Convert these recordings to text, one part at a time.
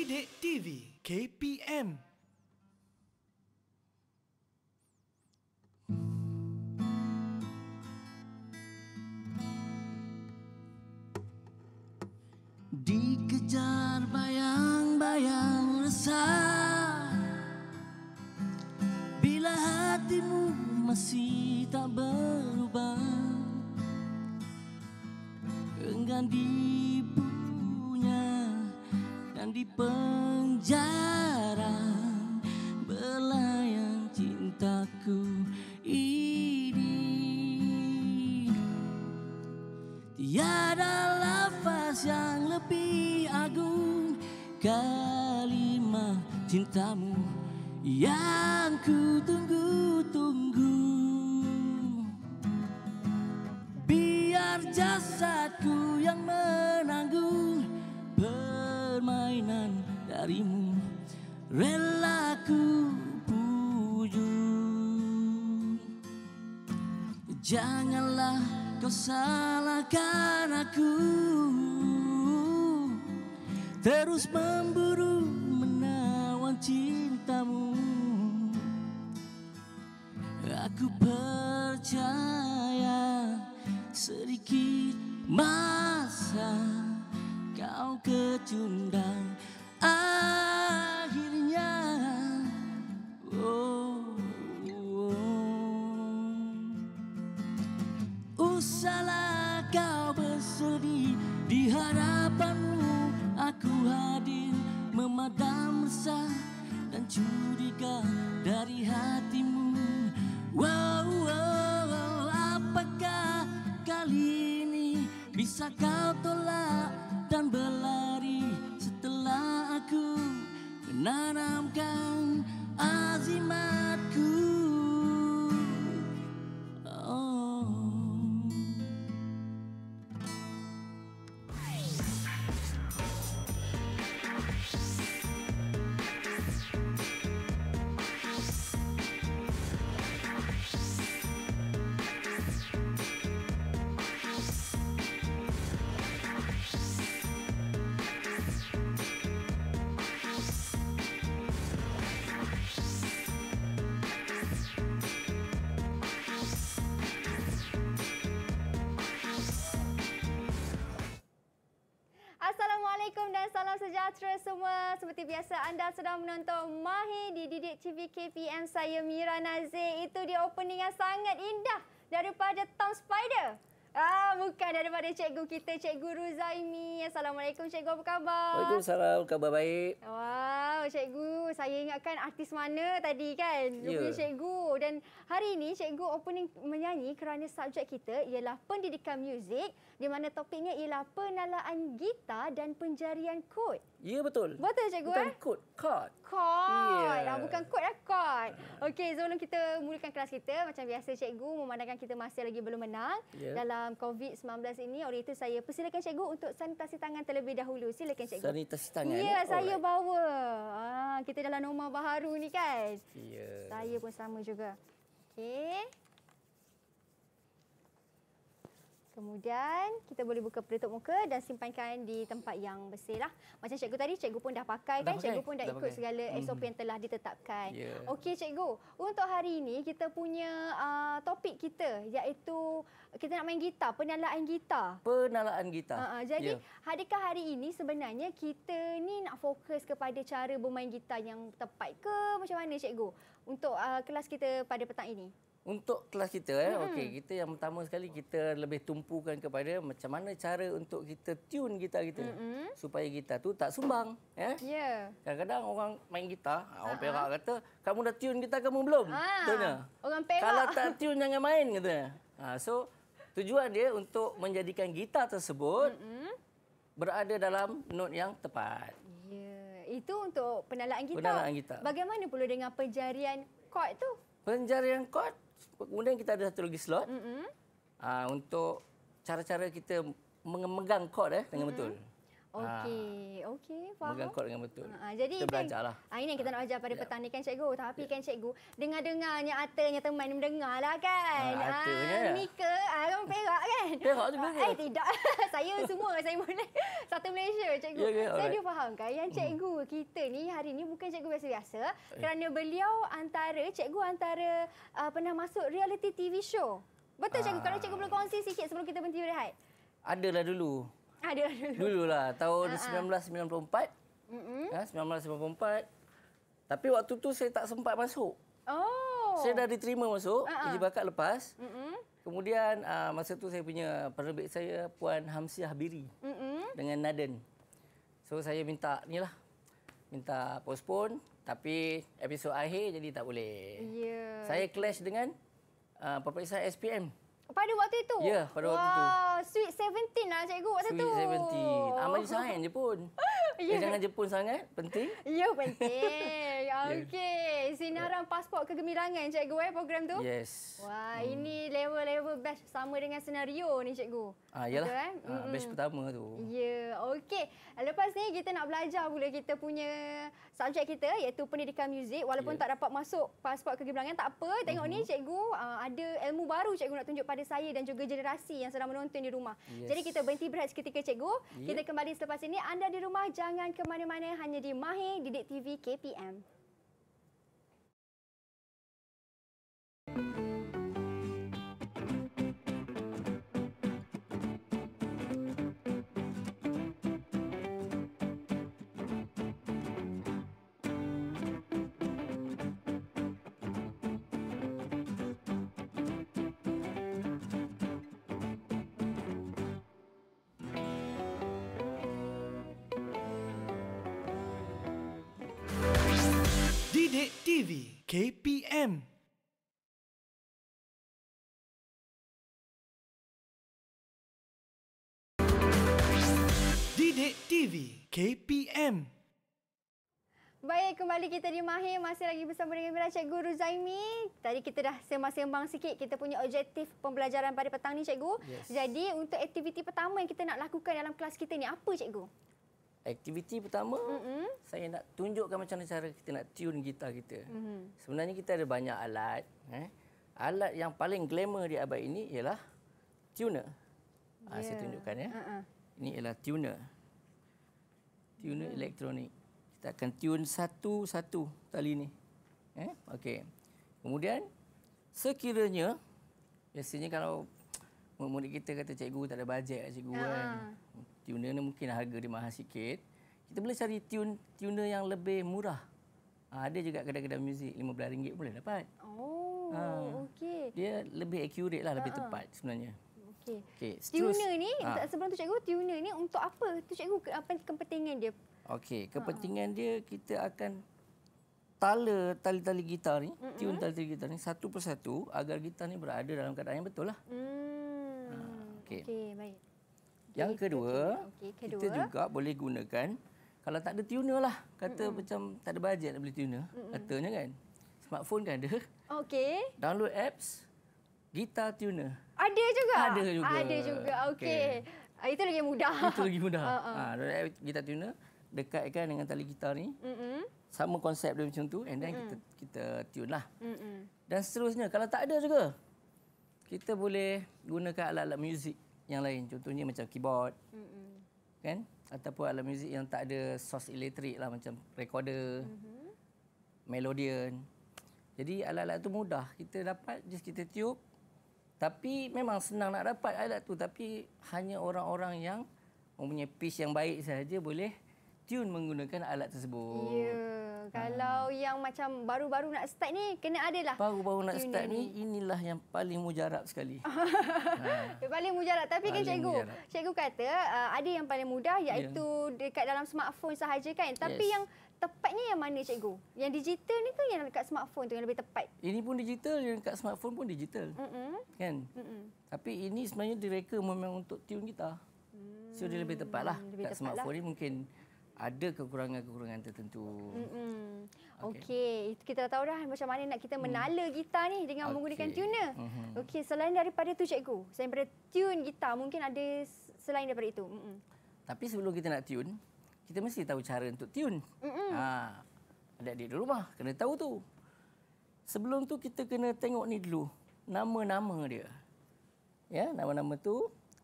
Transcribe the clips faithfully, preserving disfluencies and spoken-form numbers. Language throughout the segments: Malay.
Didik T V K P M. Dikejar bayang-bayang resah, bila hatimu masih tak berubah, enggan dipunya dan dipenjara, belayan cintaku ini. Tiada lafaz yang lebih agung, kalimat cintamu yang ku tunggu-tunggu. Biar jasadku yang menanggung permainan darimu, rela ku pujuk. Janganlah kau salahkan aku, terus memburu menawan cintamu. Aku percaya sedikit masa kau kecundang akhirnya. Oh, oh. Usahlah kau bersedih, di hadapanmu aku hadir memadam resah dan curiga dari hatimu. Wow, wow, apakah kali ini bisa kau tolak dan berlari setelah aku menanamkan azimatku? Oh. Assalamualaikum dan salam sejahtera semua. Seperti biasa anda sedang menonton Mahir di Didik T V K P M. Saya Mira Nazir. Itu dia opening yang sangat indah daripada Tom Spider. Ah, bukan, daripada cikgu kita, Cikgu Ruzaimi. Assalamualaikum cikgu, apa khabar? Waalaikumsalam, khabar baik. Wow, cikgu, saya ingatkan artis mana tadi kan? Rupanya Ya. cikgu. Dan hari ini cikgu opening menyanyi kerana subjek kita ialah pendidikan muzik, di mana topiknya ialah penalaan gitar dan penjarian kod. Ya, betul. Betul cikgu Bukan eh? kod, chord. Kod. Ya. Ah, bukan kod lah, kod. Okey, sebelum kita mulakan kelas kita, macam biasa cikgu memandangkan kita masih lagi belum menang Ya. dalam COVID sembilan belas ini. Oleh itu saya persilakan cikgu untuk sanitasi tangan terlebih dahulu. Silakan cikgu. Sanitasi tangan. Ya, eh? saya Alright. bawa. Ah, kita dalam norma baharu ni kan. Ya. Saya pun sama juga. Okey. Kemudian kita boleh buka penutup muka dan simpankan di tempat yang bersih lah. Macam cikgu tadi, cikgu pun dah pakai Dah kan? pakai, Cikgu pun dah, dah ikut pakai. segala S O P Mhm. yang telah ditetapkan. Ya. Okey cikgu, untuk hari ini kita punya uh, topik kita iaitu kita nak main gitar, penalaan gitar. Penalaan gitar. Uh, uh, jadi, Ya. adakah hari ini sebenarnya kita ni nak fokus kepada cara bermain gitar yang tepat ke? Macam mana cikgu untuk uh, kelas kita pada petang ini? Untuk kelas kita, eh, Mm-mm. okey, kita yang pertama sekali kita lebih tumpukan kepada macam mana cara untuk kita tune gitar kita Mm-mm. supaya gitar tu tak sumbang. Eh? Ya. Yeah. Kadang-kadang orang main gitar, orang Ha-ha. Perak kata, kamu dah tune gitar kamu belum? Ah, Katanya. orang Perak. Kalau tak tune jangan main katanya. Ha, so tujuan dia untuk menjadikan gitar tersebut Mm-mm. berada dalam not yang tepat. Ya, itu untuk penalaan gitar. Penalaan gitar. Bagaimana pula dengan penjarian chord tu? Penjarian chord, kemudian kita ada satu lagi slot Mm-mm. uh, untuk cara-cara kita memegang chord eh, dengan betul. Okey, okey, faham. Megang chord dengan betul. Ha, jadi kita belajarlah. Ha, ini yang kita nak ajar pada Ya. petang ni kan cikgu. Tapi kan cikgu, dengar-dengarnya Atanya teman ni mendengar lah kan. Ah, Atanya. Ah, Mika, ah, orang Perak kan? Perak juga ke? Eh tidak. Saya semua saya boleh. Satu Malaysia cikgu. Ya ke? Saya Alright. dia fahamkan yang cikgu kita ni hari ni bukan cikgu biasa-biasa. Kerana beliau antara, cikgu antara uh, pernah masuk reality T V show. Betul cikgu? Ah. Kalau cikgu boleh kongsi sikit sebelum kita berhenti berehat. Adalah dulu. Ada dulu. Dululah tahun Ah, ah. sembilan belas sembilan puluh empat. Mm-mm. Ha, sembilan belas sembilan puluh empat. Tapi waktu tu saya tak sempat masuk. Oh. Saya dah diterima masuk, Ah, ah. uji bakat lepas. Mm-mm. Kemudian uh, masa tu saya punya penerbit saya Puan Hamsiah Biri Mm-mm. dengan Naden. So saya minta ni lah. Minta postpone tapi episod akhir jadi tak boleh. Ya. Saya clash dengan uh, peperiksaan S P M. Pada waktu itu? Ya, pada waktu tu. Wah, Sweet Seventeen lah cikgu waktu Sweet tu. Seventeen. Amal sains je pun. Ya. Eh, jangan Jepun sangat, penting. Ya, penting. Okey. Sinaran pasport kegemilangan cikgu eh program tu? Yes. Wah, hmm. ini level-level batch sama dengan senario ni cikgu. Ah, yalah. Betul, eh? Ah, batch pertama tu. Ya, okey. Lepas ni kita nak belajar pula kita punya subjek kita iaitu pendidikan muzik. Walaupun Ya. tak dapat masuk pasport kegemilangan, tak apa. Tengok Mhm. ni cikgu uh, ada ilmu baru cikgu nak tunjuk pada saya dan juga generasi yang sedang menonton di rumah. Yes. Jadi kita berhenti berehat seketika cikgu. Ya. Kita kembali selepas ini. Anda di rumah jangan ke mana-mana, hanya di Mahir Didik T V K P M. Didik T V K P M. Didik T V K P M. Baik, kembali kita di Mahir. Masih lagi bersama dengan Mira Cikgu Ruzaimi. Tadi kita dah sembang-sembang sikit kita punya objektif pembelajaran pada petang ni cikgu. Yes. Jadi untuk aktiviti pertama yang kita nak lakukan dalam kelas kita ni apa cikgu? Aktiviti pertama, Mm-mm. saya nak tunjukkan macam mana cara kita nak tune gitar kita. Mm-hmm. Sebenarnya kita ada banyak alat. Eh. Alat yang paling glamour di abad ini ialah tuner. Ah, saya Ya. tunjukkan ya. Uh-uh. Ini ialah tuner. Tuner Hmm. elektronik. Kita akan tune satu-satu tali ni. Eh? Okey. Kemudian sekiranya biasanya kalau murid-murid kita kata cikgu tak ada bajet cikgu Ah. kan. Tuner ni mungkin harga dia mahal sikit. Kita boleh cari tune tuner yang lebih murah. Ha, ada juga kedai-kedai muzik lima belas ringgit boleh dapat. Oh, Ah. okey. Dia lebih accurate lah, lebih Ah, ah. tepat sebenarnya. Okey. Okey, seterus- Tuner ni, Ah. sebelum tu cikgu, tuner ni untuk apa? Tu cikgu, apa kepentingan dia? Okey, kepentingan dia kita akan tala tali-tali gitar ni, Mm-mm. tune tali-tali gitar ni satu persatu agar gitar ni berada dalam keadaan yang betul lah. Hmm. Ah, okey. Okey, baik. Yang Okey, kedua, okey, kita kedua. juga boleh gunakan kalau tak ada tuner lah, kata Mm-mm. macam tak ada bajet nak beli tuner, Mm-mm. katanya kan. Smartphone kan ada. Okey. Download apps gitar tuner. Ada juga? Ada juga. Ada juga, okey. Okey. Ah, itu lagi mudah. Itu lagi mudah. Ah, ah. Ha, download app gitar tuner, dekatkan dengan tali gitar ni. Mm-mm. Sama konsep dia macam tu and then kita kita tune lah. Mm-mm. Dan seterusnya kalau tak ada juga kita boleh gunakan alat-alat muzik yang lain, contohnya macam keyboard, Mm-mm. kan, ataupun alat muzik yang tak ada source elektrik lah macam recorder, Mhm. melodian. Jadi alat-alat tu mudah kita dapat, just kita tiup. Tapi memang senang nak dapat alat tu, tapi hanya orang-orang yang mempunyai pitch yang baik sahaja boleh tune menggunakan alat tersebut. Ya, kalau yang macam baru-baru nak start ni kena adalah. Baru-baru nak tuner start ni, inilah yang paling mujarab sekali. ha. Paling mujarab. Tapi kan Paling cikgu, mujarab. cikgu kata uh, ada yang paling mudah iaitu dekat dalam smartphone sahaja kan. Tapi Yes. yang tepatnya yang mana cikgu? Yang digital ni ke yang dekat smartphone tu yang lebih tepat? Ini pun digital, yang kat smartphone pun digital. Mm-mm. Kan? Mm-mm. Tapi ini sebenarnya direka memang untuk tune gitar. So dia lebih tepat lah. lebih Kat tepat smartphone lah. ni mungkin ada kekurangan-kekurangan tertentu. Mm-mm. Okey. Okey, itu kita dah tahu dah macam mana nak kita menala gitar ni dengan Okey. menggunakan tuner. Mhm. Okey, selain daripada tu cikgu, selain daripada tune gitar mungkin ada s- selain daripada itu. Mm-mm. Tapi sebelum kita nak tune, kita mesti tahu cara untuk tune. Ha, adik-adik di rumah kena tahu tu. Sebelum tu kita kena tengok ni dulu, nama-nama dia. Ya, nama-nama tu.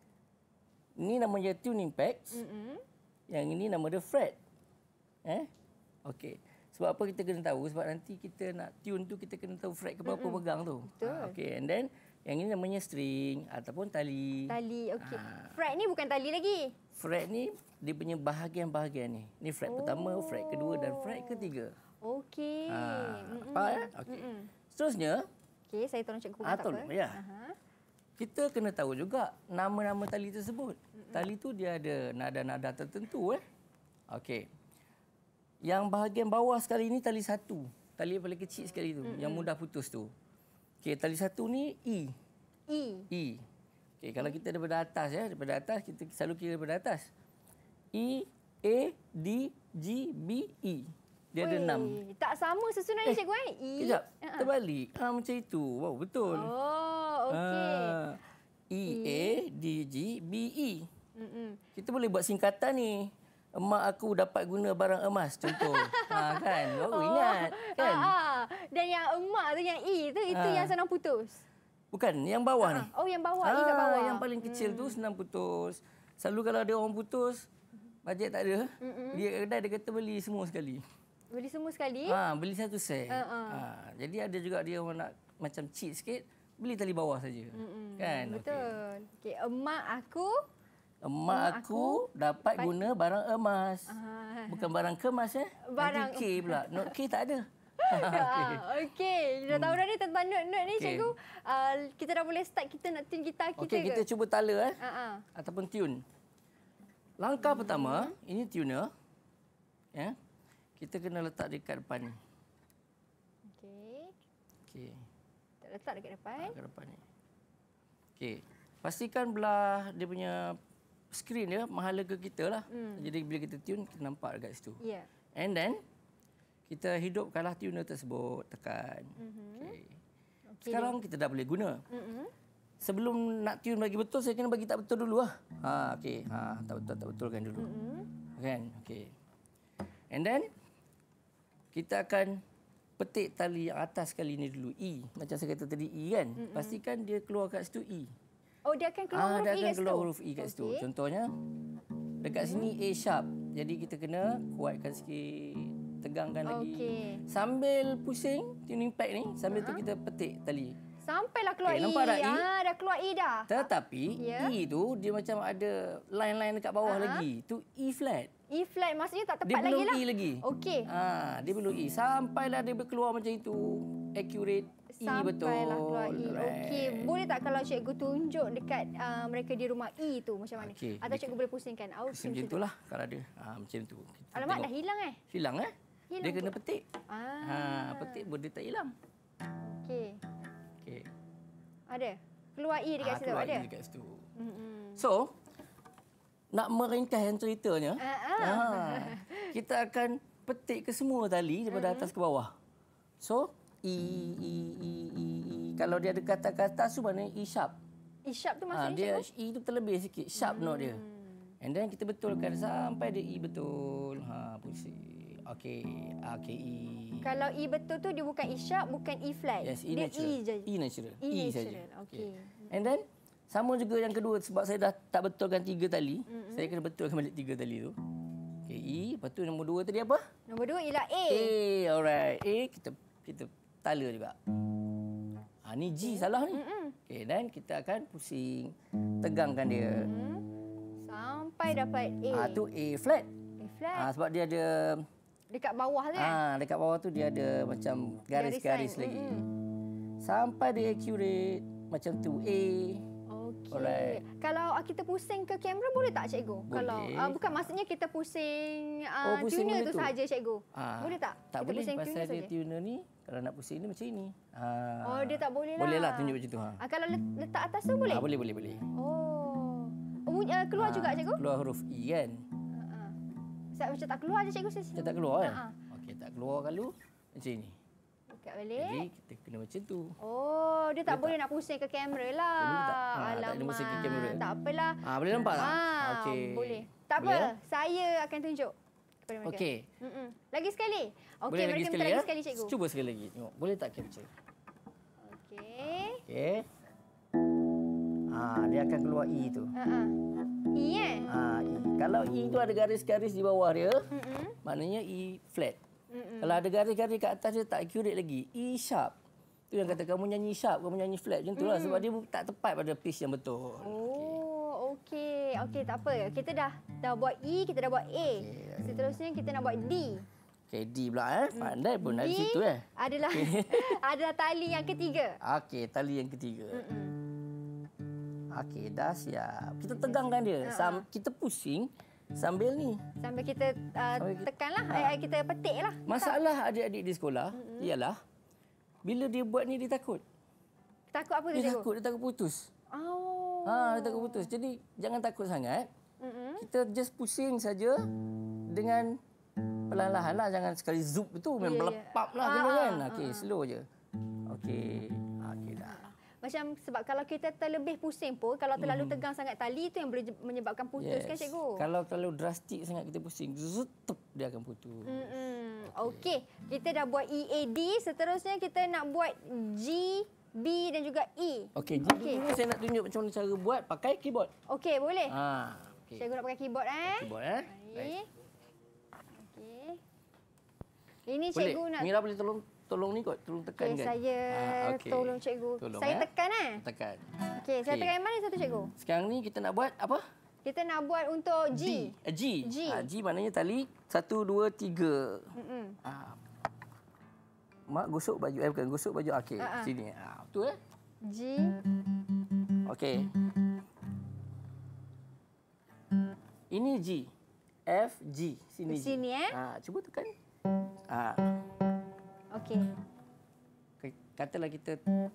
Ini nama dia tuning pegs. Mm-hmm. Yang ini nama dia fret. Eh? Okey. Sebab apa kita kena tahu? Sebab nanti kita nak tune tu kita kena tahu fret ke berapa mm-hmm. pegang tu. Betul. Ha, okey, and then yang ini namanya string ataupun tali. Tali, okey. Ha. Fret ni bukan tali lagi. Fret ni dia punya bahagian-bahagian ni. Ni fret oh. pertama, fret kedua dan fret ketiga. Okey. Ha, apa eh? Okey. Seterusnya, okey, saya tolong cikgu ah, tak tolong, apa. Ya. Uh-huh. Kita kena tahu juga nama-nama tali tersebut. Mm-hmm. Tali tu dia ada nada-nada tertentu eh. Okey. Yang bahagian bawah sekali ni tali satu. Tali yang paling kecil sekali tu, mm-hmm. yang mudah putus tu. Okey, tali satu ni E. E. E. Okey, kalau kita daripada atas ya, daripada atas kita selalu kira daripada atas. E, A, D, G, B, E. Dia Ui, ada enam. Tak sama susunan eh, cikgu eh? E. Kejap, uh-huh. terbalik. Ha, macam itu. Wow, betul. Oh, okey. Ha, E, e, A, D, G, B, E. Mm-mm. Kita boleh buat singkatan ni. Emak aku dapat guna barang emas, contoh. Ha, kan? Baru oh. ingat. Kan? Ha, ha. Dan yang emak tu, yang E tu, itu ha. yang senang putus. Bukan, yang bawah ha. ni. Oh, yang bawah. Ha, E kat bawah. Yang paling kecil hmm. tu senang putus. Selalu kalau ada orang putus, bajet tak ada. Mm-mm. Dia kedai dia kata beli semua sekali. Beli semua sekali? Ha, beli satu set. Uh-uh. Ha, jadi ada juga dia orang nak macam cheat sikit, beli tali bawah saja. Mm-mm. Kan? Betul. Okey, okay. emak aku Emak, emak aku, aku dapat guna barang emas. Uh, Bukan barang kemas eh. Barang Nanti K pula. Note K tak ada. Okey. Okay. Dah tahu dah ni tentang note-note ni okay. cikgu. Uh, kita dah boleh start kita nak tune gitar kita okay, ke? Kita cuba tala eh. Uh-uh. Ataupun tune. Langkah hmm. pertama, ini tuner. Ya. Kita kena letak dekat depan ni. Okey. Okey. Kita letak dekat depan. Dekat depan ni. Okey. Pastikan belah dia punya skrin dia menghala ke kita lah. Hmm. Jadi bila kita tune, kita nampak dekat situ. Ya. Yeah. And then, kita hidupkanlah tuner tersebut. Tekan. Mm-hmm. Okay. Okay. Sekarang kita dah boleh guna. Mm-hmm. Sebelum nak tune bagi betul, saya kena bagi tak betul dulu lah. Ha, okey. Ha, tak betul, tak betulkan dulu. Mm-hmm. Kan? Okey. And then, kita akan petik tali yang atas kali ni dulu. E. Macam saya kata tadi E kan. Mm-hmm. Pastikan dia keluar kat situ E. Oh, dia akan keluar ah, huruf dia E akan kat situ? keluar huruf E kat situ. Okay. Contohnya, dekat sini A sharp. Jadi kita kena kuatkan sikit. Tegangkan okay. lagi. Sambil pusing tuning peg ni, sambil uh-huh. tu kita petik tali. Sampailah keluar okay, E. Nampak dah E? Ah, dah keluar E dah. Tetapi yeah. E tu dia macam ada line-line dekat bawah uh-huh. lagi. Tu E flat. E flat maksudnya tak tepat dia lagi lah. Dia belum E lagi. Okey. Ah, dia belum E. Sampailah dia keluar macam itu. Accurate. E betul. Sampailah keluar E. Okey. Boleh tak kalau cikgu tunjuk dekat uh, mereka di rumah E tu macam mana? Okay. Atau cikgu boleh pusingkan? Pusing macam itulah kalau ada. Ah, macam tu. Kita alamak, dah hilang eh? Hilang eh? Hilang dia kena petik. Ah. Ha, petik pun dia tak hilang. Okey. Okey. Ada? Keluar E dekat ha, situ? Keluar ada? E dekat situ. Mm-hmm. So, nak meringkaskan ceritanya, uh-huh. ha, kita akan petik ke semua tali daripada uh-huh. atas ke bawah. So, E, E, E, E, E. Kalau dia ada kata-kata tu mana E sharp. E sharp tu maksudnya? Ha, dia E tu terlebih sikit. Sharp hmm. note dia. And then kita betulkan sampai dia E betul. Ha, pusing. Okey. Okey, E. Kalau E betul tu dia bukan E sharp, bukan E flat. Yes, E dia natural. E je. E natural. E, E natural. saja. Okey. Okay. And then, sama juga yang kedua sebab saya dah tak betulkan tiga tali. Mm-hmm. Saya kena betulkan balik tiga tali tu. Okey, E. Lepas tu nombor dua tadi apa? Nombor dua ialah A. A, alright. A, kita kita tala juga. Ha, ni G salah ni. Mm-hmm. Okey, dan kita akan pusing. Tegangkan dia. Mm-hmm. Sampai dapat A. Ah, tu A flat. A flat. Ah, sebab dia ada dekat bawah tu kan? Ah, dekat bawah tu dia ada macam garis-garis lagi. Mm-hmm. Sampai dia accurate macam tu A. Okey. Alright. Kalau kita pusing ke kamera boleh tak cikgu? Boleh. Kalau uh, bukan maksudnya kita pusing uh, oh, pusing tuner tu tu saja cikgu. Ah, boleh tak? Tak kita boleh pusing pasal tuner dia saja. tuner ni kalau nak pusing ni macam ini. Ah. Oh, dia tak boleh lah. Boleh lah tunjuk macam tu. Ha. Ah, kalau letak atas tu boleh? Ah, boleh, boleh, boleh. Oh. Oh, uh, keluar ah, juga cikgu? Keluar huruf E kan? Uh-huh. Saya macam tak keluar je cikgu. Macam tak keluar kan? Uh-huh. Okey, tak keluar kalau macam ini. Buka balik. Jadi kita kena macam tu. Oh, dia tak boleh, boleh tak? Nak pusing ke kamera lah. Dia tak? Ha, alamak. Tak boleh pusing ke kamera. Tak apalah. Ah, boleh nampak tak? Ah, okey. Boleh. Tak boleh apa, lah? Saya akan tunjuk. kepada mereka. Okey. Mm-mm. Lagi sekali. Okey, Boleh mereka lagi minta sekali, lagi ya? sekali, cikgu. Cuba sekali lagi. Tengok. Boleh tak capture? Okey. Okey. Ah, dia akan keluar E tu. Uh-uh. E eh? Ah, E. Kalau E tu ada garis-garis di bawah dia, Mm-mm. maknanya E flat. Mm-mm. Kalau ada garis-garis kat atas dia tak accurate lagi. E sharp. Tu yang kata kamu nyanyi sharp, kamu nyanyi flat macam tu lah. Sebab dia tak tepat pada pitch yang betul. Oh, okey. Okey, tak apa. Kita dah dah buat E, kita dah buat A. Seterusnya kita nak buat D. Okey, D pula eh. Pandai pun dari D situ eh. adalah adalah tali yang ketiga. Okey, tali yang ketiga. Mm-mm. Okey, dah siap. Kita tegangkan dia. Sam, kita pusing sambil ni. Sambil kita uh, Sambil kita- tekanlah, eh, kita petik lah. Masalah adik-adik di sekolah ialah bila dia buat ni dia takut. Takut apa tu, Dia cikgu? takut, dia takut putus. Oh. Ha, dia takut putus. Jadi jangan takut sangat. Mm-mm. Kita just pusing saja dengan perlahan-lahan lah. Jangan sekali zoom tu. Memang Ya, ya. melepap lah Ah, kena kan. ah, Okey, slow je. Okey. Okey dah. Macam sebab kalau kita terlebih pusing pun, kalau terlalu tegang sangat tali itu yang boleh je- menyebabkan putus kan, cikgu? Kalau terlalu drastik sangat kita pusing, zutup dia akan putus. Mm-mm. Okey, kita dah buat E, A, D. Seterusnya kita nak buat G, B dan juga E. Okey, jadi Okey. dulu saya nak tunjuk macam mana cara buat pakai keyboard. Okey, boleh? Ha, okey. Cikgu nak pakai keyboard eh. Keyboard eh. Mari. Okey. Ini Boleh. cikgu nak... Mira boleh tolong tolong ni kot, tolong tekan Okey, kan. saya Ah, okey. tolong cikgu. Tolong, saya eh. tekan eh. Tekan. Okey, saya Okey. tekan yang mana satu, cikgu? Sekarang ni kita nak buat apa? Kita nak buat untuk G. D. Eh, G. G. Ha, G maknanya tali satu, dua, tiga. Mm-mm. Ha. Mak gosok baju. Eh, bukan. Gosok baju. Okey, Ah, ah. sini. Ha, betul eh? G. Okey. Ini G. F, G. Sini Di G. sini, eh? Ha, cuba tekan. Ha. Okey. K- Katalah kita Mhm.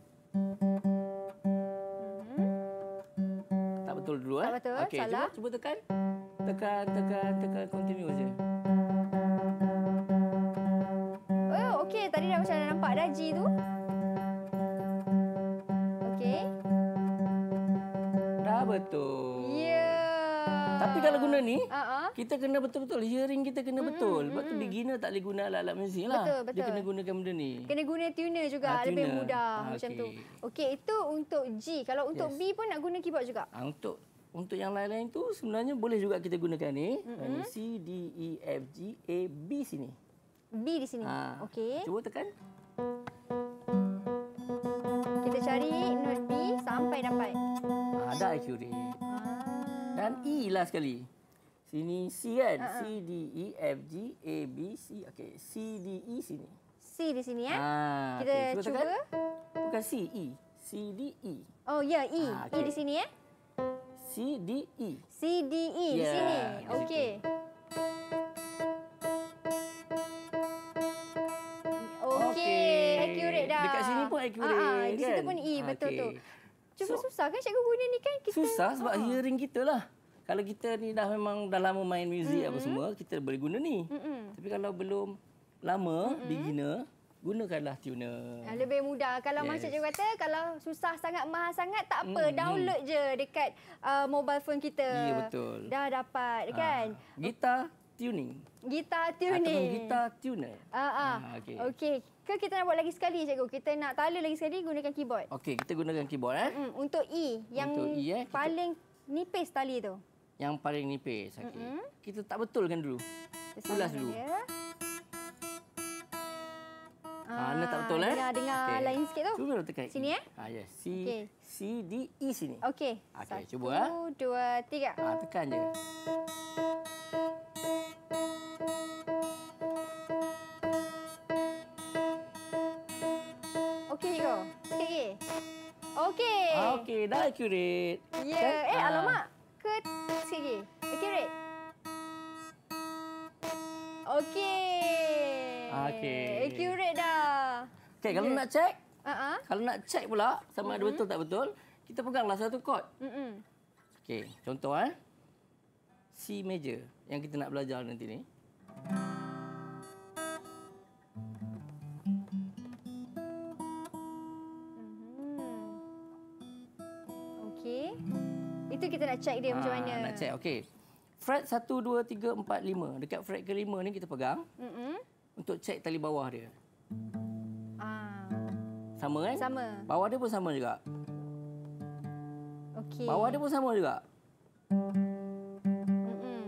tak betul dulu eh. Tak betul, Okey, salah. cuba cuba tekan. Tekan, tekan, tekan continue je. Oh, okey. Tadi dah macam dah nampak dah G tu. Okey. Dah betul. Ya. Tapi kalau guna ni, Uh-uh. kita kena betul-betul. Hearing kita kena betul. Sebab tu beginner tak boleh guna alat-alat muzik lah. Betul, Dia betul. kena gunakan benda ni. Kena guna tuner juga, Ah, lebih tuner. mudah Ah, macam okey. tu. Okey, itu untuk G. Kalau untuk Yes. B pun nak guna keyboard juga. Ha, untuk untuk yang lain-lain tu sebenarnya boleh juga kita gunakan ni. Mm-hmm. C, D, E, F, G, A, B sini. B di sini. Ha. Okey. Cuba tekan. Kita cari note B sampai dapat. Ha, dah accurate. Ah. Dan E lah sekali. Sini C kan. Ha, C, D, E, F, G, A, B, C. Okey, C, D, E sini. C di sini ya. Ha, Kita okey, cuba. tekan. Bukan C, E. C, D, E. Oh ya, E. Ah, E okey. di sini ya. C, D, E. C, D, E di Ya, sini. di situ. Okey. Okey, accurate dah. Dekat sini pun accurate Ah, ah, di situ kan? pun E, betul Okey. tu. Cuma So- susah kan cikgu guna ni kan kita. Susah sebab Ah. hearing kita lah. Kalau kita ni dah memang dah lama main muzik apa semua, kita boleh guna ni. Mm-mm. Tapi kalau belum lama, beginner, gunakanlah tuner. Ah, lebih mudah. Kalau yes. Yes. macam cikgu kata, kalau susah sangat, mahal sangat, tak apa. Mm, Download je dekat uh, mobile phone kita. Ya, betul. Dah dapat kan. Ah, gitar tuning. Gitar Ataupun tuning. gitar tuner. Ah, ah. Ah, okey. Okey. Ke kita nak buat lagi sekali cikgu? Kita nak tala lagi sekali gunakan keyboard. Okey, kita gunakan keyboard eh. Mm, untuk E. Yang Untuk E, eh, kita- paling nipis tali tu. Yang paling nipis. Okey. Mm-mm. Kita tak betulkan dulu. Kita Ulas samakan dulu. dia. Ah, anda tak betul eh? Dengar, dengar Okey. lain sikit tu. Cuba tekan. Sini, E. eh? Ah, yes. C, Okey. C, D, E sini. Okey. Okey, Satu, cuba, ah. dua, tiga. Ah, tekan je. Okey cikgu. Sikit lagi. Okey. Ah, okey, dah accurate. Ya. Kan? Eh, Ah. alamak. Ke sikit lagi. Accurate. Okey. Okey. Accurate dah. Okey, kalau Ya. nak check, Uh-uh. kalau nak check pula sama ada betul tak betul, kita peganglah satu chord. Mm-mm. Okey, contoh eh. C major yang kita nak belajar nanti ni. Okey. Itu kita nak check dia macam Ah, mana. Nak check. Okey. Fret satu, dua, tiga, empat, lima. Dekat fret kelima ni kita pegang. Mm-mm. Untuk cek tali bawah dia. Ah. Sama kan? Sama. Bawah dia pun sama juga. Okey. Bawah dia pun sama juga. Mm-mm.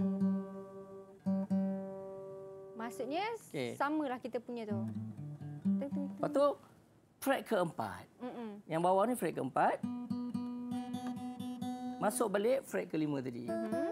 Maksudnya Okey. samalah kita punya tu. Tung, tung, tung. Lepas tu, fret keempat. Mm-mm. Yang bawah ni fret keempat. Masuk balik fret kelima tadi. Hmm?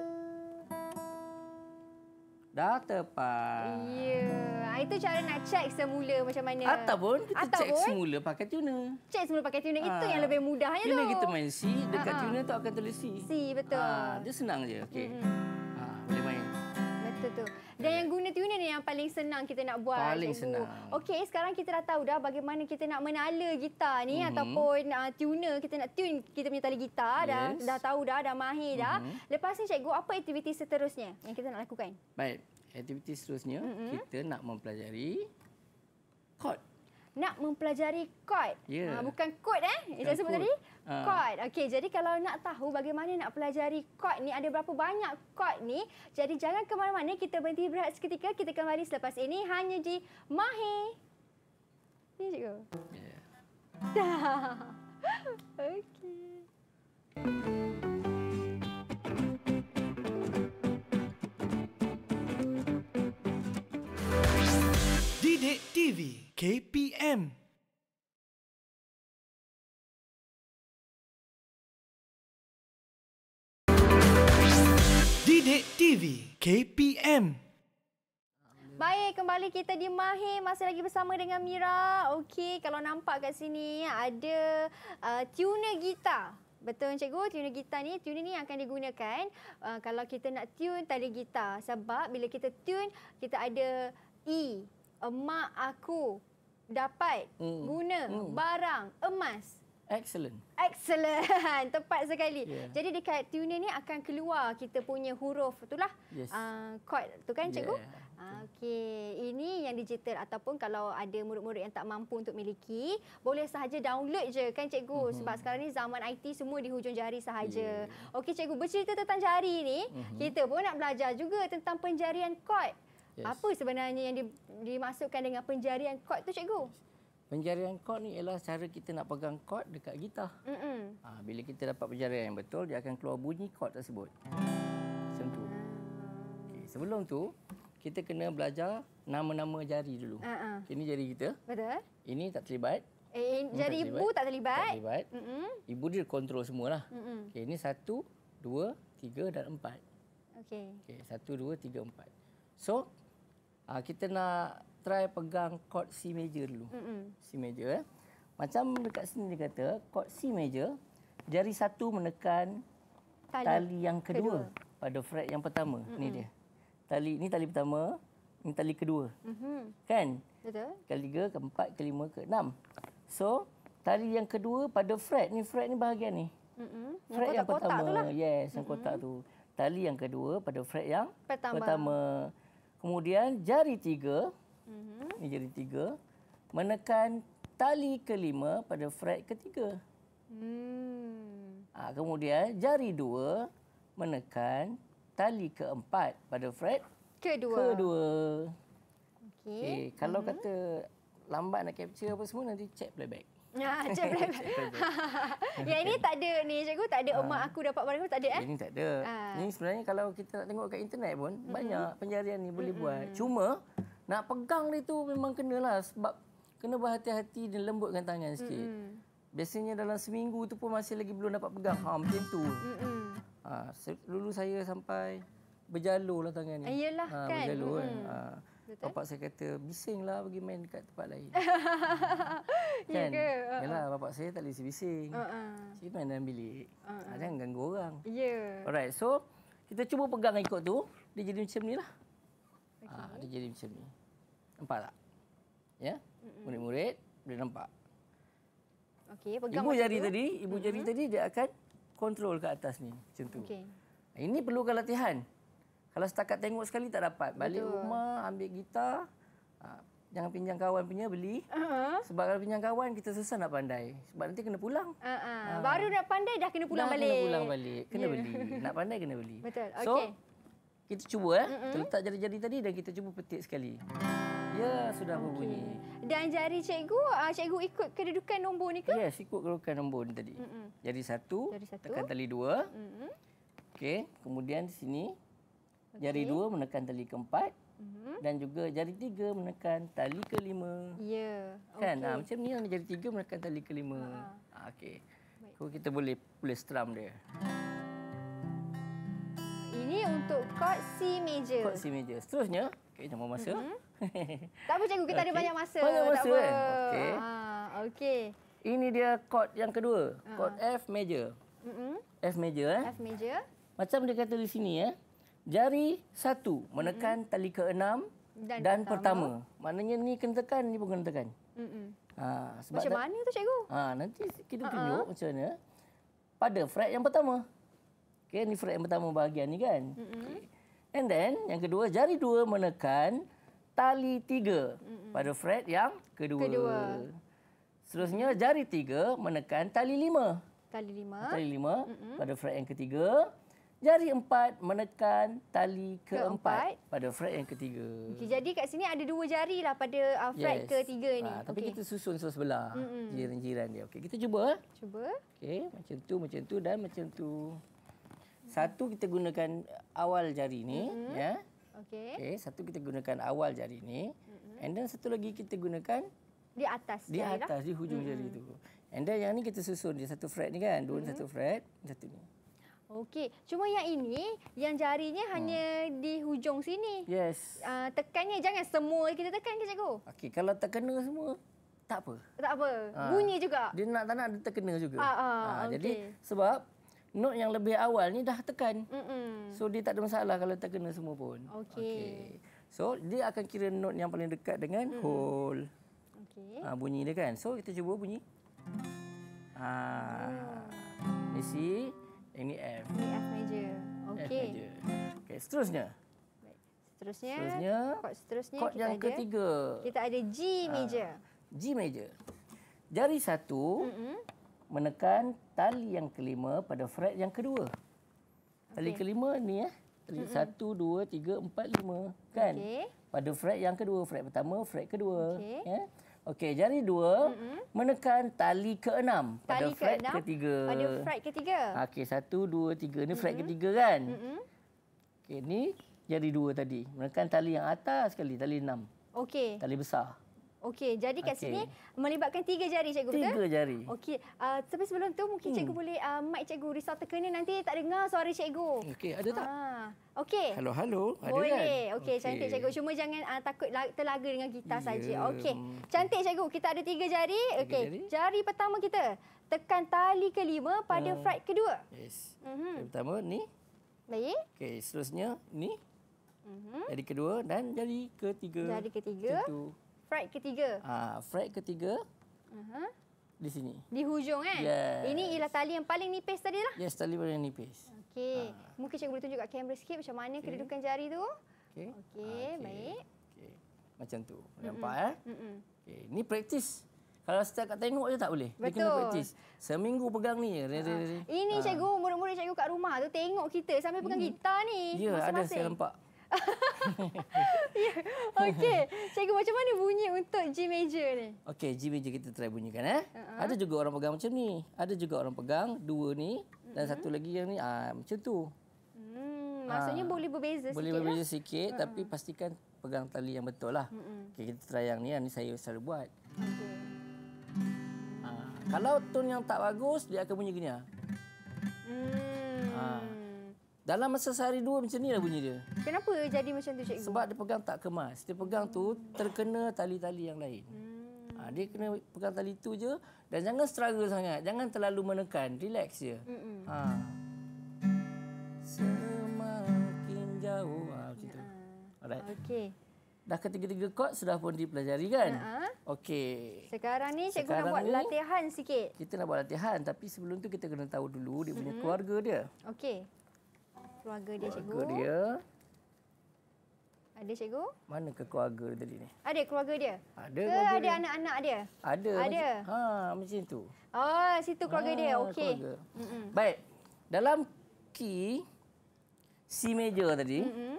Dah tepat. Ya. Yeah. Itu cara nak check semula macam mana. Ataupun kita Ataupun, cek semula pakai tuner. Check semula pakai tuner. Itu Ah. yang lebih mudahnya tu. Tuner kita main C, dekat Ah, ah. tuner tu akan tulis C. C, betul. Ah, dia senang je. Okey. Mm-mm. Ah, boleh main. Betul tu. Dan yang guna tuner ni yang paling senang kita nak buat. Paling cikgu. senang. Okey, sekarang kita dah tahu dah bagaimana kita nak menala gitar ni Mhm. ataupun uh, tuner, kita nak tune kita punya tali gitar. Dah, Yes. dah tahu dah, dah mahir dah. Mhm. Lepas ni cikgu, apa aktiviti seterusnya yang kita nak lakukan? Baik. Aktiviti seterusnya, Mm-mm. kita nak mempelajari chord. Nak mempelajari chord. Ya. Ha, bukan kod eh. Bukan Saya sebut kod. tadi. Ah. Chord. Okey, jadi kalau nak tahu bagaimana nak pelajari chord ni, ada berapa banyak chord ni. Jadi jangan ke mana-mana, kita berhenti berehat seketika. Kita kembali selepas ini hanya di Mahir. Ni cikgu. Yeah. Dah. Okey. Didik T V K P M. Didik T V K P M. Baik, kembali kita di Mahir, masih lagi bersama dengan Mira. Okey, kalau nampak kat sini ada uh, tuner gitar. Betul cikgu, tuner gitar ni, tuner ni akan digunakan uh, kalau kita nak tune tali gitar. Sebab bila kita tune, kita ada E, emak aku, dapat, Hmm. guna, Hmm. barang, emas. Excellent. Excellent. Tepat sekali. Yeah. Jadi dekat tuner ni akan keluar kita punya huruf. Itulah Yes. uh, chord tu kan cikgu? Yeah. Ah, okey. Ini yang digital ataupun kalau ada murid-murid yang tak mampu untuk miliki, boleh sahaja download je kan cikgu? Mhm. Sebab sekarang ni zaman I T semua di hujung jari sahaja. Yeah. Okey cikgu, bercerita tentang jari ni, Mhm. kita pun nak belajar juga tentang penjarian chord. Yes. Apa sebenarnya yang di, dimaksudkan dengan penjarian chord tu cikgu? Penjarian chord ni ialah cara kita nak pegang chord dekat gitar. Mm-mm. Ha, bila kita dapat penjarian yang betul, dia akan keluar bunyi chord tersebut. Macam tu. Okay, sebelum tu, kita kena belajar nama-nama jari dulu. Uh-uh. Okay, ini jari kita. Betul? Ini tak terlibat. Eh, Ini jari tak ibu terlibat. tak terlibat? Tak terlibat. Mm-mm. Ibu dia kontrol semualah. Mm-mm. Okay, ini satu, dua, tiga dan empat. Okey. Okay, satu, dua, tiga, empat. So, ha, kita nak try pegang chord C major dulu. Mm-mm. C major eh. Macam dekat sini dia kata, chord C major, jari satu menekan Tali, tali yang kedua, kedua. pada fret yang pertama. Mm-hmm. Ni dia. Tali ni tali pertama, ni tali kedua. Mm-hmm. Kan? Betul? Ketiga, keempat, kelima, keenam. So, tali yang kedua pada fret ni, fret ni bahagian ni. Mm-mm. Fret yang, kotak-kotak pertama, tu lah. yes, yang kotak tu. Tali yang kedua pada fret yang Pertama. pertama. Kemudian jari tiga, Mm-hmm. ni jari tiga, menekan tali kelima pada fret ketiga. Hmm. Ha, kemudian jari dua menekan tali keempat pada fret Kedua. kedua. Okey. Okay. Kalau kata lambat nak capture apa semua, nanti check playback. Ah, cek playback. Yang ini tak ada ni cikgu, tak ada emak aku dapat barang tak ada eh? Ini tak ada. Ah. Ini sebenarnya kalau kita nak tengok kat internet pun, mm-hmm. banyak penjarian ni boleh buat. Cuma nak pegang dia tu memang kenalah, sebab kena berhati-hati dan lembutkan tangan sikit. Mm-mm. Biasanya dalam seminggu tu pun masih lagi belum dapat pegang. Ha, macam tu. Mm-mm. Ha, dulu saya sampai berjalur lah tangan ni. Iyalah, ha, kan? Berjalur kan. Mm-mm. Ha, Betul. bapak saya kata, bisinglah pergi main dekat tempat lain. Ya kan? ke? Uh-uh. Yalah, bapak saya tak boleh bising. Uh-uh. Saya main dalam bilik. Uh-uh. Ha, jangan ganggu orang. Ya. Alright, so kita cuba pegang ikut tu, dia jadi macam ni lah. Okey. Ha, dia jadi macam ni. Nampak tak? Ya? Murid-murid boleh nampak. Okey, pegang Ibu macam jari tu. tadi, ibu jari tadi dia akan kontrol ke atas ni, macam tu. Okey. Ini perlukan latihan. Kalau setakat tengok sekali tak dapat. Balik Betul. rumah, ambil gitar. Ha, jangan pinjam kawan punya, beli. Uh-huh. Sebab kalau pinjam kawan, kita susah nak pandai. Sebab nanti kena pulang. Uh-uh. Baru nak pandai dah kena pulang dah balik. kena pulang balik. Kena Ya. beli. Nak pandai kena beli. Betul. So, Okey. Kita cuba eh. Kita letak jari-jari tadi dan kita cuba petik sekali. Ya, sudah okay. berbunyi. Dan jari cikgu, uh, cikgu ikut kedudukan nombor ni ke? Yes, ikut kedudukan nombor ni tadi. Mm-mm. Jari satu, jari satu, tekan tali dua. Mm-hmm. Okey, kemudian di sini okay. jari dua menekan tali keempat. Mm-hmm. Dan juga jari tiga menekan tali kelima. Ya. Yeah. Kan? Okay. Ha, macam ni yang jari tiga menekan tali kelima. Ha. Ha, okey. So, kita boleh boleh strum dia. Ini untuk chord C major. Chord C major. Seterusnya, okey, jangan masa. Mm-hmm. Tak apa cikgu, kita okay. ada banyak masa. Banyak masa tak apa. kan? Okey. Ha, okey. Ini dia chord yang kedua, uh-huh. chord F major. Mm-hmm. F major eh. F major. Macam dia kata di sini eh. Jari satu menekan mm-hmm. tali keenam dan, dan pertama. pertama. Maknanya ni kena tekan, ni pun kena tekan. Mm-hmm. Ha, sebab macam mana tu cikgu? Ha, nanti kita tunjuk uh-huh. macam mana. Pada fret yang pertama. Okey, ni fret yang pertama bahagian ni kan. Mm-hmm. Okay. And then yang kedua, jari dua menekan tali tiga mm-hmm. pada fret yang kedua. kedua. Seterusnya jari tiga menekan tali lima. Tali lima. Tali lima mm-hmm. pada fret yang ketiga. Jari empat menekan tali keempat, keempat pada fret yang ketiga. Okay, jadi kat sini ada dua jari lah pada uh, fret yes. ketiga ni. Ha, tapi okay. kita susun sebelah mm-hmm. jiran-jiran dia. Okey, kita cuba. Cuba. Okey, macam tu, macam tu dan macam tu. Satu kita gunakan awal jari ni, mm-hmm. ya. Okey. Okey, satu kita gunakan awal jari ni. Mm-hmm. And then satu lagi kita gunakan di atas di jari atas lah. Di hujung mm-hmm. jari tu. And then yang ni kita susun dia satu fret ni kan, dua mm-hmm. satu fret, satu ni. Okey, cuma yang ini yang jarinya hmm. hanya di hujung sini. Yes. Uh, tekannya jangan semua kita tekan ke cikgu? Okey, kalau terkena semua tak apa. Tak apa. Ha. Bunyi juga. Dia nak tak nak dia terkena juga. Ha, ha, ha, okay. Jadi sebab not yang lebih awal ni dah tekan. Mm-mm. So dia tak ada masalah kalau terkena semua pun. Okey. Okay. So dia akan kira not yang paling dekat dengan mm. whole. Okey. Ha, bunyi dia kan. So kita cuba bunyi. Ha. Oh. Ni C, ini F. Ini F major. Okey. Okey, seterusnya. Baik. Seterusnya. Seterusnya. Chord seterusnya Chord yang ada, ketiga. Kita ada G major. Ha. G major. Jari satu Mm-mm. menekan tali yang kelima pada fret yang kedua. Tali okay. kelima ni eh. Tali Mm-mm. satu, dua, tiga, empat, lima. Kan? Okay. Pada fret yang kedua. Fret pertama, fret kedua. Okey. Ya? Okey, jari dua Mm-mm. menekan tali keenam pada tali fret keenam ketiga. Pada fret ketiga. Okey, satu, dua, tiga. Ni fret Mm-mm. ketiga kan? Mm-mm. Okey, ni jari dua tadi. Menekan tali yang atas sekali, tali enam. Okey. Tali besar. Okey, jadi kat okay. sini melibatkan tiga jari cikgu, betul? Tiga jari. Okey, uh, tapi sebelum tu mungkin cikgu hmm. boleh uh, mic cikgu risau terkena nanti tak dengar suara cikgu. Okey, ada tak? Ah, okey. Halo, halo. Ada boleh. kan? Okey, okay. Cantik cikgu. Cuma jangan uh, takut terlaga dengan gitar yeah. saja. Okey. Cantik cikgu. Kita ada tiga jari. Okey. Jari. jari pertama kita tekan tali kelima pada uh, fret kedua. Yes. Mm-hmm. Jari pertama ni. Baik. Okey, seterusnya ni. Mm-hmm. Jari kedua dan jari ketiga. Jari ketiga. Macam fret ketiga. Ah, fret ketiga. Uh-huh. Di sini. Di hujung kan? Yes. Ini ialah tali yang paling nipis tadi lah. Yes, tali paling nipis. Okey. Ah. Mungkin cikgu boleh tunjuk kat kamera sikit macam mana okay. kedudukan jari tu. Okey. Okey, okay. baik. Okey. Macam tu. Nampak eh? Mm-mm. Okey, ni praktis. Kalau setiap kat tengok je tak boleh. Betul. Dia kena praktis. Seminggu pegang ni. Ha. Ini ha. cikgu, murid-murid cikgu kat rumah tu tengok kita sambil pegang hmm. gitar ni. Ya, ada saya nampak. Ya. Okey. Cikgu, macam mana bunyi untuk G major ni? Okey, G major kita try bunyikan eh. Uh-huh. Ada juga orang pegang macam ni. Ada juga orang pegang dua ni dan uh-huh. satu lagi yang ni ah macam tu. Hmm, maksudnya ah, boleh berbeza boleh sikit. Boleh berbeza lah. sikit uh-huh. tapi pastikan pegang tali yang betul lah. Uh-huh. Okey, kita try yang ni. Yang ni saya selalu buat. Okey. Ah, kalau tone yang tak bagus, dia akan bunyi gini ah. Hmm. Ah. Dalam masa sehari dua macam ni lah bunyi dia. Kenapa jadi macam tu cikgu? Sebab dia pegang tak kemas. Dia pegang tu terkena tali-tali yang lain. Hmm. Ha, dia kena pegang tali tu je. Dan jangan struggle sangat. Jangan terlalu menekan. Relax je. Hmm. Ha. Semakin jauh. Ha, macam tu. Alright. Okey. Dah ketiga-tiga chord sudah pun dipelajari kan? Uh-huh. Okey. Sekarang ni cikgu Sekarang nak buat ni, latihan sikit. Kita nak buat latihan. Tapi sebelum tu kita kena tahu dulu dia punya hmm. keluarga dia. Okey. Keluarga dia, cikgu. Keluarga dia. Ada, cikgu? Mana ke keluarga dia tadi ni? Ada keluarga dia? Ada. Ke ada dia. anak-anak dia? Ada. Ada. Macam, ha, macam tu. Oh, situ keluarga ha, dia. Okey. Baik. Dalam key C major tadi, Mm-mm.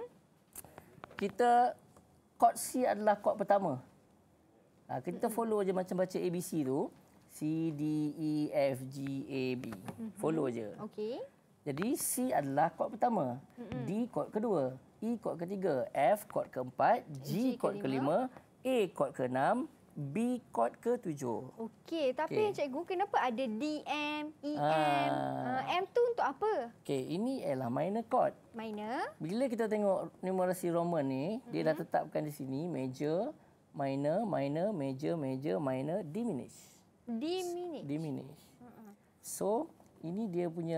kita chord C adalah chord pertama. Ha, kita follow je macam baca A B C tu. C, D, E, F, G, A, B. Follow je. Okey. Jadi C adalah chord pertama. Mm-mm. D chord kedua. E chord ketiga. F chord keempat. G, G chord kelima. A chord keenam. B chord ketujuh. Okey, tapi Okey. cikgu kenapa ada D, M, E, M? Ah. Uh, M tu untuk apa? Okey, ini ialah minor chord. Minor. Bila kita tengok numerasi Roman ni, mm-hmm. dia dah tetapkan di sini major, minor, minor, major, major, minor, diminish. Diminish. Diminish. Uh-uh. So, ini dia punya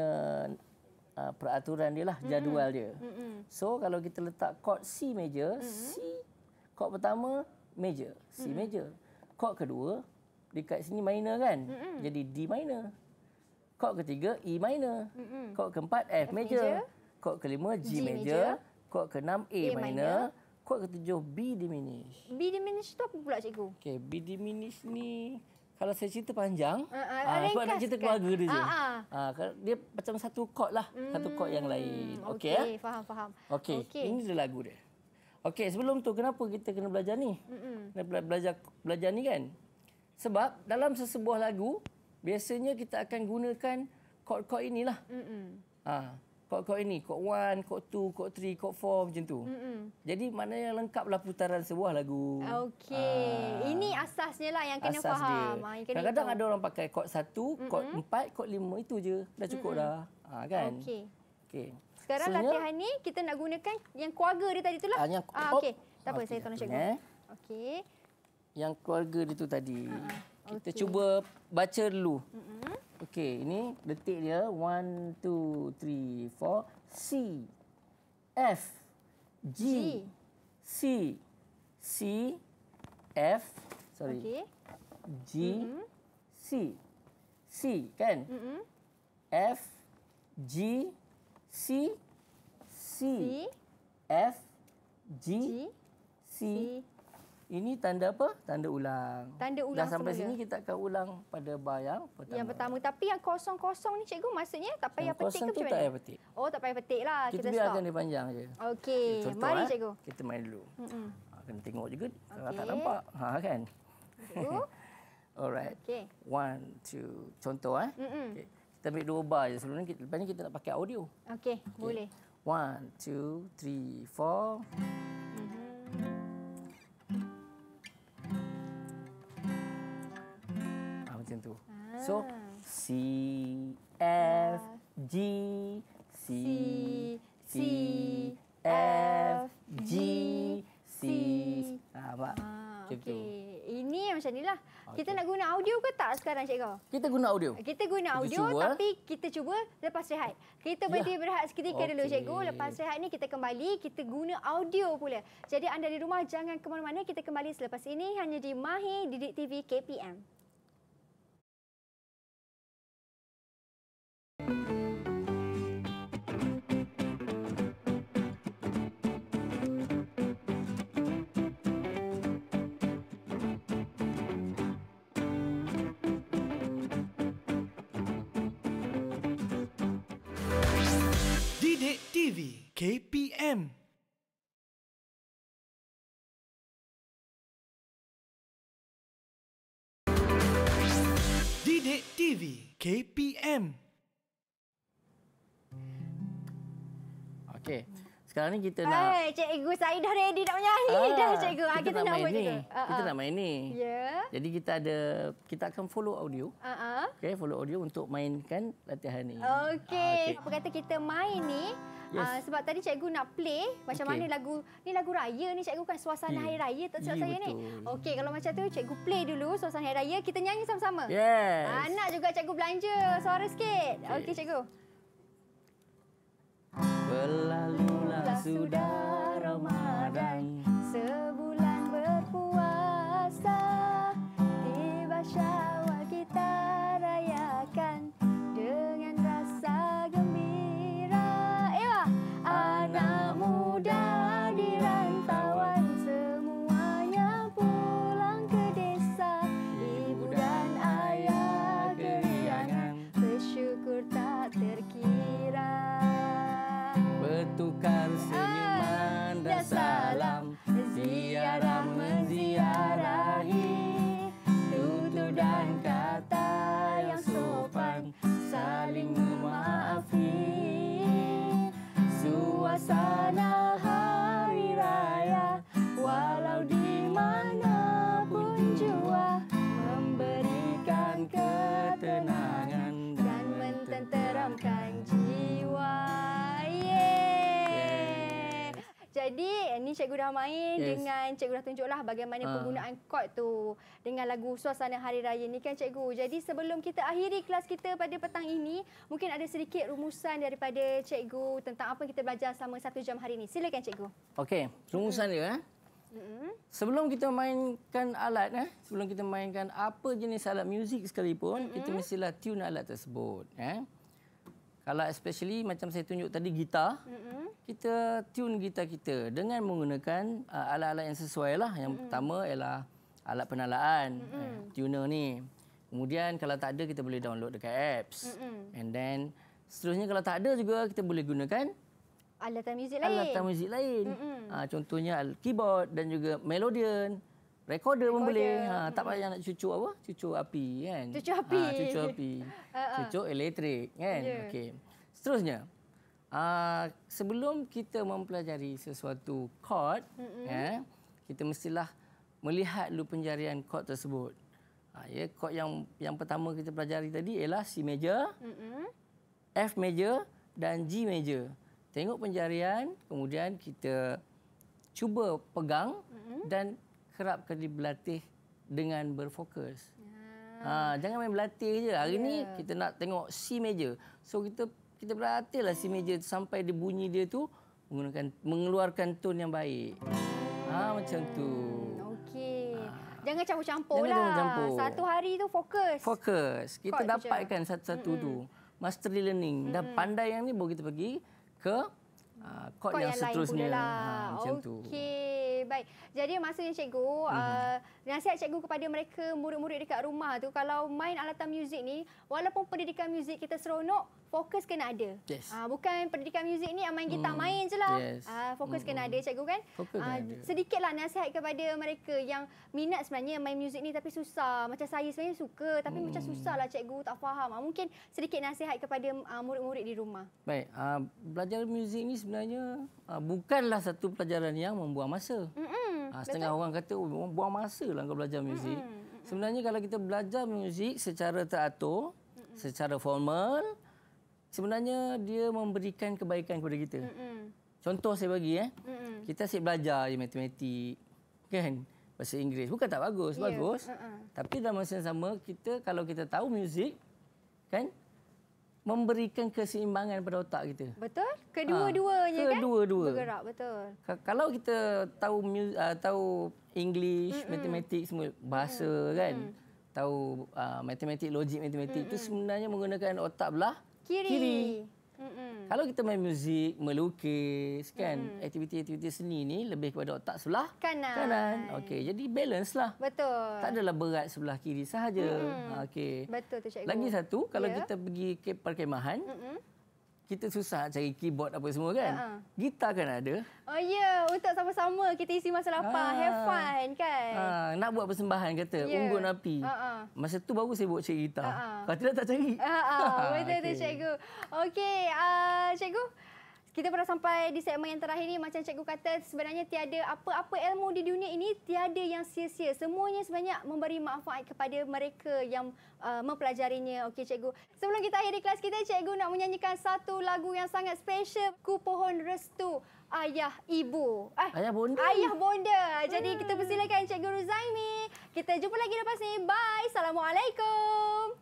uh, peraturan dia lah, mm-hmm. jadual dia. Mm-hmm. So, kalau kita letak chord C major, mm-hmm. C chord pertama major, C mm-hmm. major. Chord kedua dekat sini minor kan? Mm-hmm. Jadi D minor. Chord ketiga E minor. Mm-hmm. Chord keempat F, F major. major. Chord kelima G, G major. major. Chord keenam A, A minor. minor. Chord ketujuh B diminish. B diminish tu apa pula cikgu? Okey, B diminish ni kalau saya cerita panjang, uh, uh, uh, sebab nak cerita keluarga dia je. Uh, uh. Uh, dia macam satu chord lah, hmm. satu chord yang lain. Okey, okay, faham faham. Okey, okay. Ini dia lagu dia. Okey, sebelum tu kenapa kita kena belajar ni? Mm-mm. Kena belajar belajar ni kan? Sebab dalam sesebuah lagu biasanya kita akan gunakan chord-chord inilah. Mm-mm. Ha, chord-chord ini, chord one, chord two, chord three, chord four macam tu. Mm-mm. Jadi maknanya lengkaplah putaran sebuah lagu. Okey. Ha. Ini asasnya lah yang kena Asas faham. Dia. Kadang-kadang ada orang pakai chord satu, chord empat, chord lima itu je. Dah cukup Mm-mm. dah. Ha, kan? Okey. Okey. Sekarang Sebenarnya, latihan ni kita nak gunakan yang keluarga dia tadi tu lah. Ah, yang, ah, okey. Tak apa, okay, saya tolong cikgu. Eh. Okey. Yang keluarga dia tu tadi. Uh-huh. Kita okay. cuba baca dulu. Uh-huh. Okey, ini detik dia. One, two, three, four. C. F. G. G. C. C. F. Sorry. Okey. G. Uh-huh. C. C, kan? Uh-huh. F. G. C, C, C, F, G, G C. C. Ini tanda apa? Tanda ulang. Tanda ulang. Dah sampai semula. sini kita akan ulang pada bar yang pertama. Yang pertama. Tapi yang kosong-kosong ni cikgu maksudnya tak payah yang petik ke macam mana? Kosong tu tak payah petik. Oh, tak payah petik lah. Kita, kita biarkan stop. dia panjang je. Okey, Contoh, mari eh, cikgu. Kita main dulu. Mm-mm. Ha, kena tengok juga. Kalau okay. tak nampak. Ha, kan? Cikgu. Alright. Okay. One, two. Contoh eh. Okay. Kita ambil dua bar je. Sebelum ni, lepas ni kita nak pakai audio. Okey, okay. boleh. One, two, three, four. Mm-hmm. Ah, macam tu. Ah. So, C, F, G, C, C, F, G, C. Ah, nampak? Ah, macam okay. tu. Ini macam ni lah. Okay. Kita nak guna audio ke tak sekarang, cikgu? Kita guna audio. Kita guna audio kita cuba, tapi kita cuba lepas rehat. Kita berhenti ya. berehat seketika okay. dulu, cikgu. Lepas rehat ni kita kembali, kita guna audio pula. Jadi anda di rumah jangan ke mana-mana. Kita kembali selepas ini hanya di Mahir Didik T V K P M. Didik T V K P M. Didik T V K P M. Okey. Sekarang ni kita nak... Hai, cikgu saya dah ready nak menyanyi ah, dah, cikgu. Kita, kita nak main ni. Uh, kita uh. nak main ni. Ya. Yeah. Jadi kita ada... Kita akan follow audio. Uh-uh. Okey, follow audio untuk mainkan latihan ni. Okey. Ah, okay. Apa kata kita main ni, yes. uh, sebab tadi cikgu nak play macam okay. mana lagu... Ni lagu raya ni, cikgu kan suasana yeah. hari raya tak silap yeah, saya betul. Ni. Okey, kalau macam tu cikgu play dulu suasana hari raya, kita nyanyi sama-sama. Yes. Uh, nak juga cikgu belanja suara sikit. Okey, okay, cikgu. Berlalulah sudah Ramadan, sebulan berpuasa, tiba Syawal kita rayakan dengan rasa gembira. Ewa, anak muda di rantauan semuanya pulang ke desa, ibu dan ayah keriangan bersyukur tak terkira. bertukar dah main Yes. dengan cikgu dah tunjuklah bagaimana Ah. penggunaan chord tu dengan lagu Suasana Hari Raya ni kan cikgu. Jadi sebelum kita akhiri kelas kita pada petang ini, mungkin ada sedikit rumusan daripada cikgu tentang apa yang kita belajar selama satu jam hari ini. Silakan cikgu. Okey, rumusan dia. Eh? Mm-hmm. Sebelum kita mainkan alat, eh, sebelum kita mainkan apa jenis alat muzik sekalipun, mm-hmm. kita mestilah tune alat tersebut. Eh? Kalau especially macam saya tunjuk tadi gitar, mm-hmm. kita tune gitar kita dengan menggunakan uh, alat-alat yang sesuai lah. Yang mm-hmm. pertama ialah alat penalaan, mm-hmm. eh, tuner ni. Kemudian kalau tak ada kita boleh download dekat apps. Mm-hmm. And then seterusnya kalau tak ada juga kita boleh gunakan Alatan muzik lain. alatan muzik lain. Mm-mm. Ha, contohnya keyboard dan juga melodian. Recorder pun boleh. Ha, tak payah nak cucuk apa? Cucuk api kan. Cucuk api. Ha, cucuk api. Cucuk elektrik kan. Yeah. Okey. Seterusnya. Uh, sebelum kita mempelajari sesuatu chord, ya, kita mestilah melihat dulu penjarian chord tersebut. Ha, ya, chord yang yang pertama kita pelajari tadi ialah C major, Mm-mm. F major dan G major. Tengok penjarian, kemudian kita cuba pegang mm-hmm. dan kerap kali berlatih dengan berfokus. Ha, jangan main berlatih je. Hari yeah. ni kita nak tengok C major. So kita kita berlatihlah C major sampai dia bunyi dia tu menggunakan mengeluarkan tone yang baik. Ha, macam tu. Okey. Jangan campur-campur Jangan lah. campur-campur. Satu hari tu fokus. Fokus. Kita Chord dapatkan satu-satu mm-hmm. tu. Mastery learning. Mm-hmm. Dan pandai yang ni baru kita pergi ke uh, chord Chord yang, yang seterusnya. lain pula lah. Ha, macam tu. Okey, baik. Jadi maksudnya cikgu, mm-hmm. uh, nasihat cikgu kepada mereka murid-murid dekat rumah tu, kalau main alatan muzik ni, walaupun pendidikan muzik kita seronok, fokus kena ada. Yes. Uh, bukan pendidikan muzik ni main gitar Mm. main je lah. Yes. Uh, fokus Mm-mm. kena ada cikgu kan. Fokus kena ada. Sedikitlah nasihat kepada mereka yang minat sebenarnya main muzik ni tapi susah. Macam saya sebenarnya suka tapi mm. macam susah lah cikgu, tak faham. Uh, mungkin sedikit nasihat kepada uh, murid-murid di rumah. Baik, uh, belajar muzik ni sebenarnya uh, bukanlah satu pelajaran yang membuang masa. Mm-mm, Uh, setengah betul? orang kata, oh, buang masa lah kau belajar muzik. Mm-mm. Sebenarnya kalau kita belajar muzik secara teratur, Mm-mm. secara formal, sebenarnya dia memberikan kebaikan kepada kita. Mm-mm. Contoh saya bagi, eh, Mm-mm. kita asyik belajar je matematik, kan? Bahasa Inggeris. Bukan tak bagus, Ya, bagus. uh-uh. Tapi dalam masa yang sama, kita kalau kita tahu muzik, kan? Memberikan keseimbangan pada otak kita. Betul? Kedua-duanya ha, kan? Kedua-dua. Bergerak, betul. Ka- Kalau kita tahu mu- uh, tahu English, Mm-mm. matematik semua bahasa Mm-mm. kan. Mm-mm. Tahu uh, matematik, logik matematik itu sebenarnya menggunakan otak belah Kiri. kiri. Mm-mm. Kalau kita main muzik, melukis kan, Mm-mm. aktiviti-aktiviti seni ni lebih kepada otak sebelah Kanan. kanan. Okey, jadi balance lah. Betul. Tak adalah berat sebelah kiri sahaja. Mm-mm. Okey. Betul tu cikgu. Lagi satu, kalau Ya. kita pergi ke perkemahan, Mm-mm. kita susah nak cari keyboard apa semua kan. Ha-ha. Gitar kan ada. Oh ya, yeah. Untuk sama-sama kita isi masa lapang, Ah. have fun kan? Ha, nak buat persembahan kata, Ya. unggun api. Ha-ha. Masa tu baru saya buat cari gitar. Ha-ha. Kalau tidak tak cari. Ah, ah, betul tu Okey. cikgu. Okey, uh, cikgu. Kita pernah sampai di segmen yang terakhir ni, macam cikgu kata sebenarnya tiada apa-apa ilmu di dunia ini tiada yang sia-sia. Semuanya sebenarnya memberi manfaat kepada mereka yang uh, mempelajarinya. Okey cikgu. Sebelum kita akhiri kelas kita, cikgu nak menyanyikan satu lagu yang sangat special. Ku Pohon Restu Ayah Ibu. Eh, Ayah bonda. Ayah Bonda. Jadi kita persilakan Cikgu Ruzaimi. Kita jumpa lagi lepas ni. Bye. Assalamualaikum.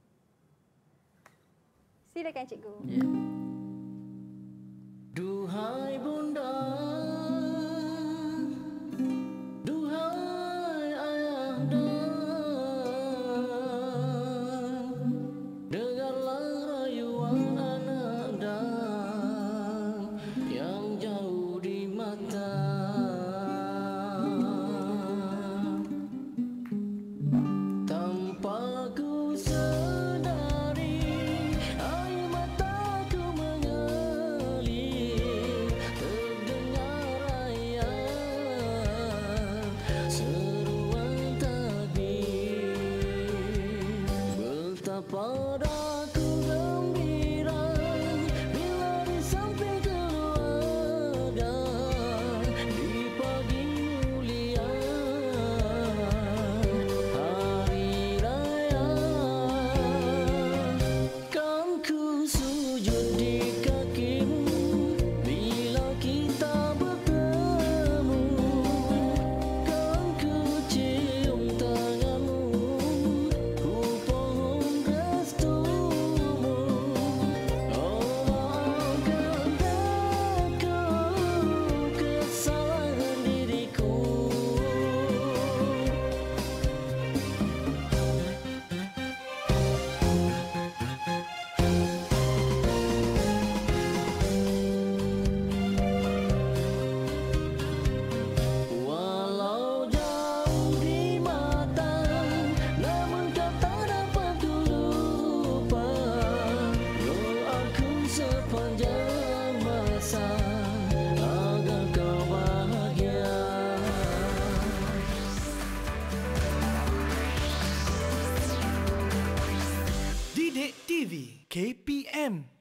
Silakan cikgu. Ya. Duhai bunda, duhai ayahanda, dengarlah rayuan ananda yang jauh di mata. Tanpa ku sedari, air mataku mengalir, terdengar ayat seruan takbir. Betapa aku gembira bila di samping keluarga di pagi mulia hari raya. Kan ku sujud di kakimu bila kita bertemu, Didik T V K P M